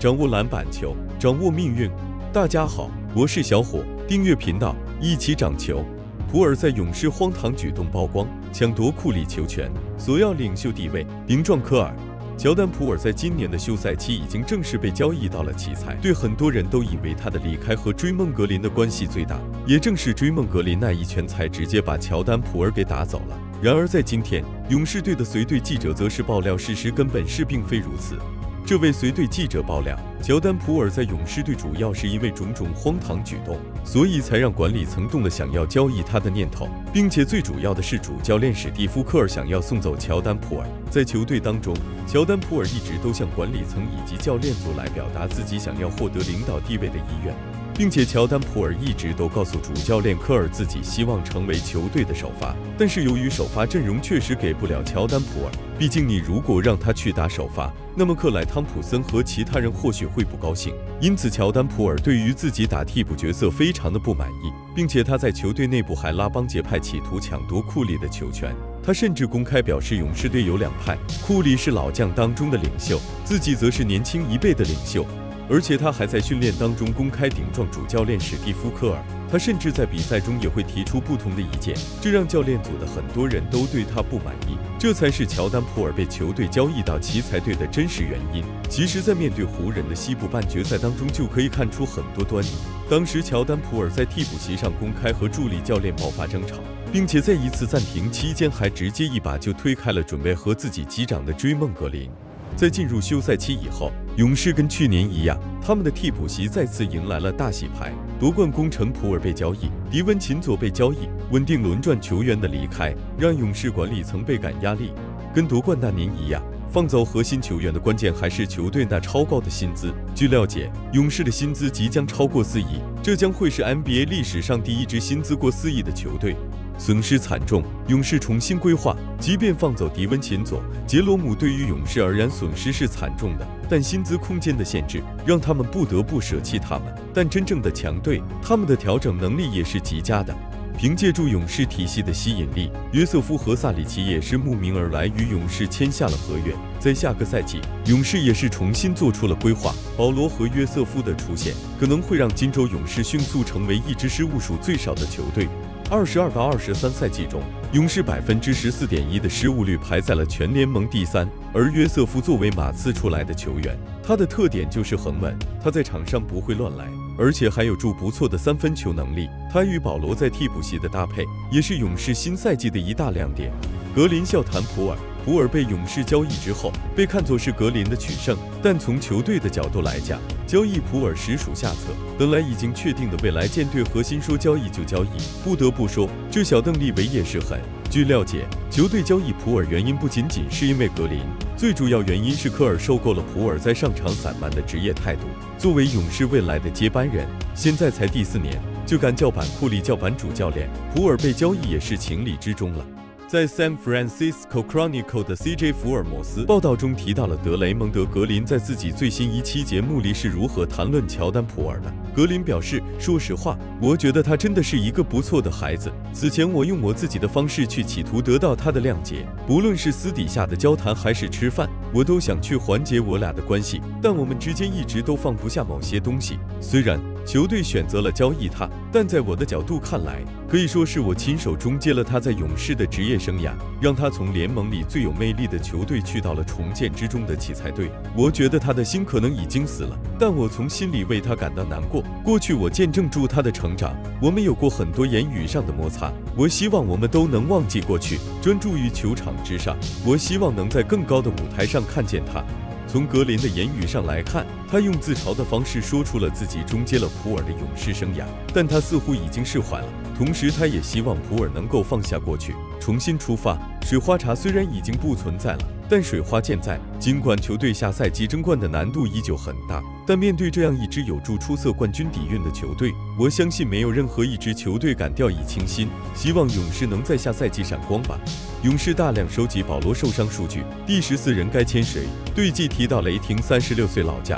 掌握篮板球，掌握命运。大家好，我是小伙，订阅频道，一起掌球。普尔在勇士荒唐举动曝光，抢夺库里球权，索要领袖地位，顶撞科尔。乔丹·普尔在今年的休赛期已经正式被交易到了奇才队，很多人都以为他的离开和追梦格林的关系最大，也正是追梦格林那一拳才直接把乔丹·普尔给打走了。然而在今天，勇士队的随队记者则是爆料，事实根本是并非如此。这位随队记者爆料，乔丹·普尔在勇士队主要是因为种种荒唐举动，所以才让管理层动了想要交易他的念头，并且最主要的是主教练史蒂夫·科尔想要送走乔丹·普尔。在球队当中，乔丹·普尔一直都向管理层以及教练组来表达自己想要获得领导地位的意愿，并且乔丹·普尔一直都告诉主教练科尔自己希望成为球队的首发，但是由于首发阵容确实给不了乔丹·普尔，毕竟你如果让他去打首发，那么克莱·汤普森和其他人或许会不高兴，因此乔丹·普尔对于自己打替补角色非常的不满意，并且他在球队内部还拉帮结派，企图抢夺库里的球权。他甚至公开表示，勇士队有两派，库里是老将当中的领袖，自己则是年轻一辈的领袖。而且他还在训练当中公开顶撞主教练史蒂夫·科尔，他甚至在比赛中也会提出不同的意见，这让教练组的很多人都对他不满意，这才是乔丹·普尔被球队交易到奇才队的真实原因。其实，在面对湖人的西部半决赛当中，就可以看出很多端倪。当时，乔丹·普尔在替补席上公开和助理教练爆发争吵，并且在一次暂停期间还直接一把就推开了准备和自己击掌的追梦格林。在进入休赛期以后，勇士跟去年一样，他们的替补席再次迎来了大洗牌。夺冠功臣普尔被交易，迪文琴佐被交易，稳定轮转球员的离开，让勇士管理层倍感压力。跟夺冠那年一样，放走核心球员的关键还是球队那超高的薪资。据了解，勇士的薪资即将超过4亿，这将会是 NBA 历史上第一支薪资过4亿的球队。损失惨重，勇士重新规划，即便放走迪文琴佐、杰罗姆，对于勇士而言损失是惨重的，但薪资空间的限制让他们不得不舍弃他们。但真正的强队，他们的调整能力也是极佳的。凭借住勇士体系的吸引力，约瑟夫和萨里奇也是慕名而来，与勇士签下了合约。在下个赛季，勇士也是重新做出了规划。保罗和约瑟夫的出现，可能会让金州勇士迅速成为一支失误数最少的球队。22到23赛季中，勇士14.1%的失误率排在了全联盟第3。而约瑟夫作为马刺出来的球员，他的特点就是很稳，他在场上不会乱来，而且还有不错的3分球能力。他与保罗在替补席的搭配，也是勇士新赛季的一大亮点。格林笑谈普尔。普尔被勇士交易之后，被看作是格林的取胜，但从球队的角度来讲，交易普尔实属下策。本来已经确定的未来舰队核心说交易就交易，不得不说，这小邓利维也是狠。据了解，球队交易普尔原因不仅仅是因为格林，最主要原因是科尔受够了普尔在上场散漫的职业态度。作为勇士未来的接班人，现在才第4年就敢叫板库里，叫板主教练，普尔被交易也是情理之中了。在 San Francisco Chronicle 的 CJ 福尔摩斯报道中提到了德雷蒙德·格林在自己最新一期节目里是如何谈论乔丹·普尔的。格林表示，说实话，我觉得他真的是一个不错的孩子。此前我用我自己的方式去企图得到他的谅解，不论是私底下的交谈还是吃饭，我都想去缓解我俩的关系，但我们之间一直都放不下某些东西。虽然球队选择了交易他，但在我的角度看来，可以说是我亲手终结了他在勇士的职业生涯，让他从联盟里最有魅力的球队去到了重建之中的奇才队。我觉得他的心可能已经死了，但我从心里为他感到难过。过去我见证住他的成长，我们有过很多言语上的摩擦，我希望我们都能忘记过去，专注于球场之上。我希望能在更高的舞台上看见他。从格林的言语上来看，他用自嘲的方式说出了自己终结了普尔的勇士生涯，但他似乎已经释怀了。同时，他也希望普尔能够放下过去，重新出发。水花茶虽然已经不存在了，但水花健在。尽管球队下赛季争冠的难度依旧很大，但面对这样一支有助出色冠军底蕴的球队，我相信没有任何一支球队敢掉以轻心。希望勇士能在下赛季闪光吧。勇士大量收集保罗受伤数据，第14人该签谁？对季提到雷霆36岁老将。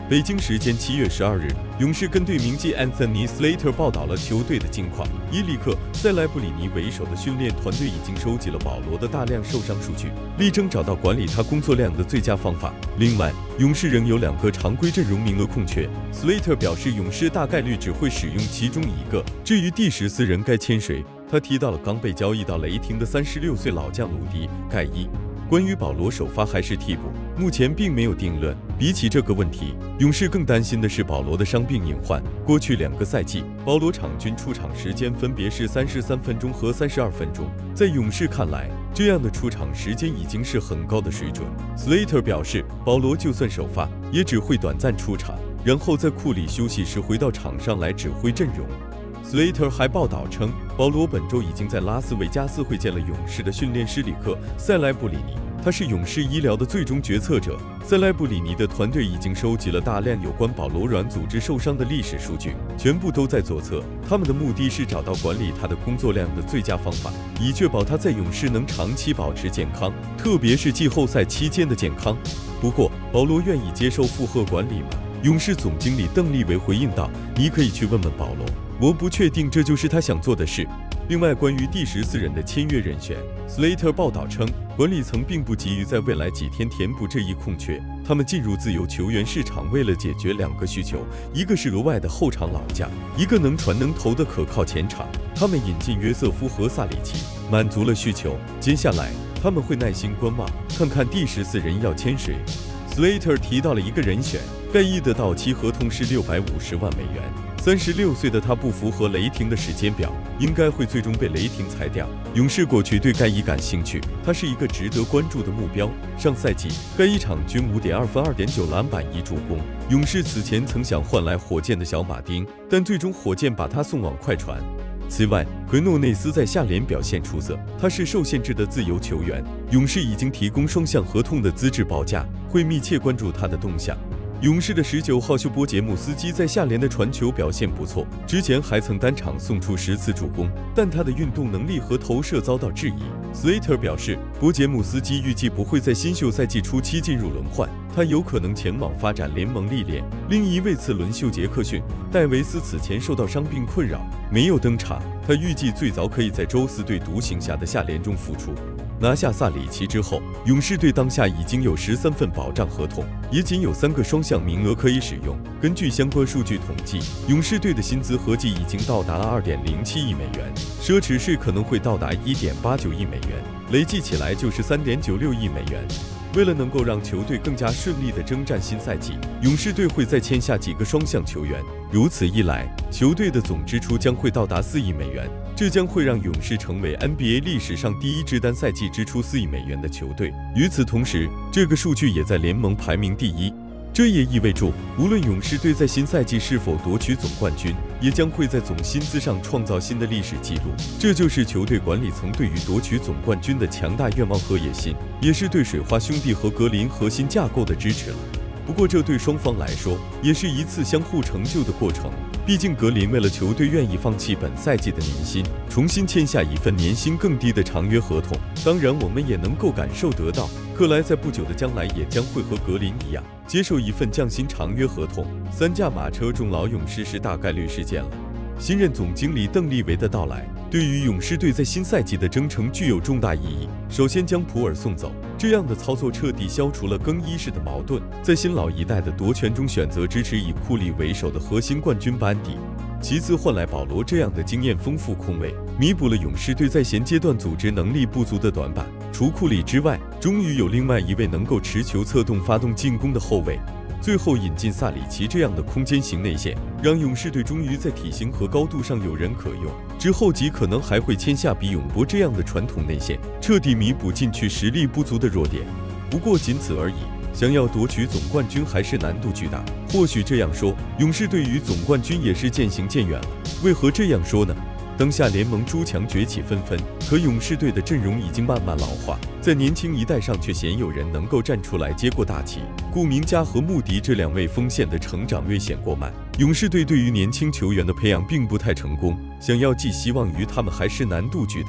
北京时间7月12日，勇士跟队名记 Anthony Slater 报道了球队的近况。以里克·塞莱布里尼为首的训练团队已经收集了保罗的大量受伤数据，力争找到管理他工作量的最佳方法。另外，勇士仍有2个常规阵容名额空缺。Slater 表示，勇士大概率只会使用其中1个。至于第14人该签谁，他提到了刚被交易到雷霆的36岁老将鲁迪·盖伊。关于保罗首发还是替补，目前并没有定论。比起这个问题，勇士更担心的是保罗的伤病隐患。过去2个赛季，保罗场均出场时间分别是33分钟和32分钟。在勇士看来，这样的出场时间已经是很高的水准。Slater 表示，保罗就算首发，也只会短暂出场，然后在库里休息时回到场上来指挥阵容。Slater 还报道称，保罗本周已经在拉斯维加斯会见了勇士的训练师里克·塞莱布里尼，他是勇士医疗的最终决策者。塞莱布里尼的团队已经收集了大量有关保罗软组织受伤的历史数据，全部都在左侧。他们的目的是找到管理他的工作量的最佳方法，以确保他在勇士能长期保持健康，特别是季后赛期间的健康。不过，保罗愿意接受负荷管理吗？勇士总经理邓利维回应道：“你可以去问问保罗。我不确定这就是他想做的事。”另外，关于第14人的签约人选 ，Slater 报道称，管理层并不急于在未来几天填补这一空缺。他们进入自由球员市场，为了解决2个需求，一个是额外的后场老将，一个能传能投的可靠前场。他们引进约瑟夫和萨里奇，满足了需求。接下来，他们会耐心观望，看看第14人要签谁。Slater 提到了一个人选，盖伊的到期合同是650万美元。36岁的他不符合雷霆的时间表，应该会最终被雷霆裁掉。勇士过去对盖伊感兴趣，他是一个值得关注的目标。上赛季，盖伊场均5.2分、2.9篮板、1助攻。勇士此前曾想换来火箭的小马丁，但最终火箭把他送往快船。此外，奎诺内斯在下联表现出色，他是受限制的自由球员。勇士已经提供双向合同的资质报价，会密切关注他的动向。勇士的19号休波杰姆斯基在下联的传球表现不错，之前还曾单场送出10次助攻，但他的运动能力和投射遭到质疑。Slater 表示，波杰姆斯基预计不会在新秀赛季初期进入轮换，他有可能前往发展联盟历练。另一位次轮秀杰克逊·戴维斯此前受到伤病困扰，没有登场，他预计最早可以在周4对独行侠的下联中复出。拿下萨里奇之后，勇士队当下已经有13份保障合同，也仅有3个双向名额可以使用。根据相关数据统计，勇士队的薪资合计已经到达了2.07亿美元，奢侈税可能会到达1.89亿美元，累计起来就是3.96亿美元。为了能够让球队更加顺利地征战新赛季，勇士队会再签下几个双向球员，如此一来，球队的总支出将会到达4亿美元，这将会让勇士成为 NBA 历史上第1支单赛季支出4亿美元的球队。与此同时，这个数据也在联盟排名第1。这也意味着，无论勇士队在新赛季是否夺取总冠军，也将会在总薪资上创造新的历史纪录。这就是球队管理层对于夺取总冠军的强大愿望和野心，也是对水花兄弟和格林核心架构的支持了。不过，这对双方来说也是一次相互成就的过程。毕竟，格林为了球队愿意放弃本赛季的年薪，重新签下一份年薪更低的长约合同。当然，我们也能够感受得到，克莱在不久的将来也将会和格林一样，接受一份降薪长约合同。3驾马车中老勇士是大概率事件了。新任总经理邓利维的到来，对于勇士队在新赛季的征程具有重大意义。首先将普尔送走，这样的操作彻底消除了更衣室的矛盾，在新老一代的夺权中选择支持以库里为首的核心冠军班底。其次，换来保罗这样的经验丰富控卫，弥补了勇士队在现阶段组织能力不足的短板。除库里之外，终于有另外一位能够持球策动发动进攻的后卫。最后引进萨里奇这样的空间型内线，让勇士队终于在体型和高度上有人可用。之后极可能还会签下比永博这样的传统内线，彻底弥补禁区实力不足的弱点。不过仅此而已，想要夺取总冠军还是难度巨大。或许这样说，勇士队与总冠军也是渐行渐远了。为何这样说呢？当下联盟诸强崛起纷纷，可勇士队的阵容已经慢慢老化，在年轻一代上却鲜有人能够站出来接过大旗。顾明加和穆迪这2位锋线的成长略显过慢，勇士队对于年轻球员的培养并不太成功，想要寄希望于他们还是难度巨大。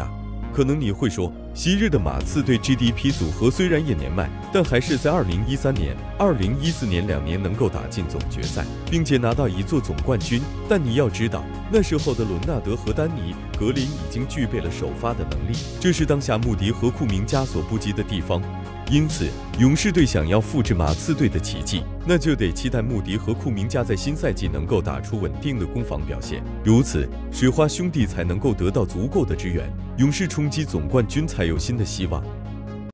可能你会说，昔日的马刺队 GDP 组合虽然也年迈，但还是在2013年、2014年2年能够打进总决赛，并且拿到1座总冠军。但你要知道，那时候的伦纳德和丹尼·格林已经具备了首发的能力，这是当下穆迪和库明加所不及的地方。因此，勇士队想要复制马刺队的奇迹，那就得期待穆迪和库明加在新赛季能够打出稳定的攻防表现，如此水花兄弟才能够得到足够的支援，勇士冲击总冠军才有新的希望。